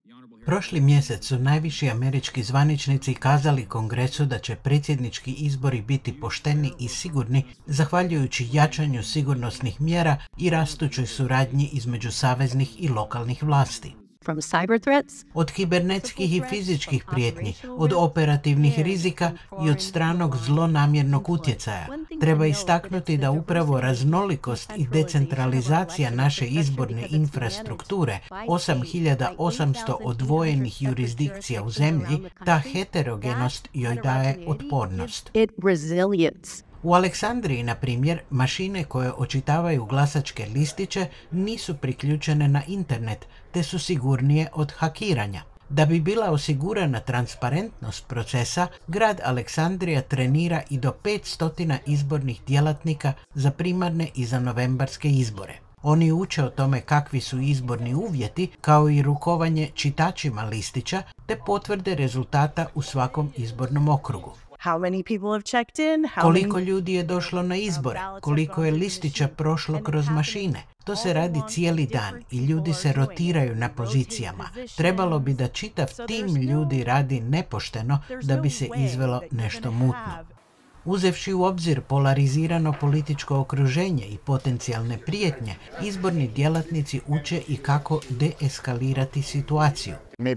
Prošli mjesec su najviši američki zvaničnici kazali Kongresu da će predsjednički izbori biti pošteni i sigurni zahvaljujući jačanju sigurnosnih mjera i rastućoj suradnji između saveznih i lokalnih vlasti. Od kibernetskih i fizičkih prijetnji, od operativnih rizika i od stranog zlonamjernog utjecaja. Treba istaknuti da upravo raznolikost i decentralizacija naše izborne infrastrukture, 8800 odvojenih jurisdikcija u zemlji, ta heterogenost joj daje otpornost. U Aleksandriji, na primjer, mašine koje očitavaju glasačke listiće nisu priključene na internet, te su sigurnije od hakiranja. Da bi bila osigurana transparentnost procesa, grad Aleksandrija trenira i do 500 izbornih djelatnika za primarne i za novembarske izbore. Oni uče o tome kakvi su izborni uvjeti, kao i rukovanje čitačima listića, te potvrde rezultata u svakom izbornom okrugu. Koliko ljudi je došlo na izbore, koliko je listića prošlo kroz mašine. To se radi cijeli dan i ljudi se rotiraju na pozicijama. Trebalo bi da čitav tim ljudi radi nepošteno da bi se izvelo nešto mutno. Uzevši u obzir polarizirano političko okruženje i potencijalne prijetnje, izborni djelatnici uče i kako deeskalirati situaciju.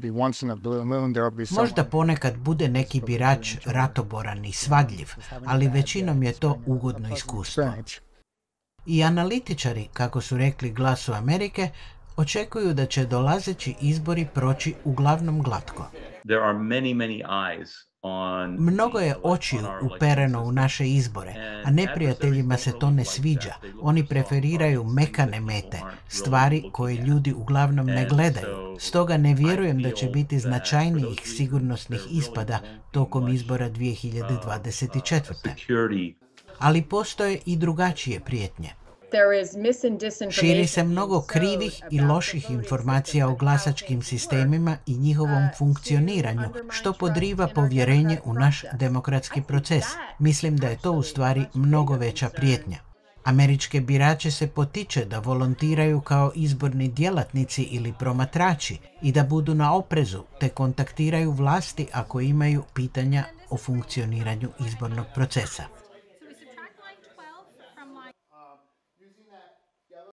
Možda ponekad bude neki birač ratoboran i svadljiv, ali većinom je to ugodno iskustvo. I analitičari, kako su rekli Glasu Amerike, očekuju da će dolazeći izbori proći uglavnom glatko. Mnogo je očiju upereno u naše izbore, a neprijateljima se to ne sviđa. Oni preferiraju mekane mete, stvari koje ljudi uglavnom ne gledaju. Stoga ne vjerujem da će biti značajnijih sigurnosnih ispada tokom izbora 2024. Ali postoje i drugačije prijetnje. Širi se mnogo krivih i loših informacija o glasačkim sistemima i njihovom funkcioniranju, što podriva povjerenje u naš demokratski proces. Mislim da je to u stvari mnogo veća prijetnja. Američke birače se potiče da volontiraju kao izborni djelatnici ili promatrači i da budu na oprezu te kontaktiraju vlasti ako imaju pitanja o funkcioniranju izbornog procesa.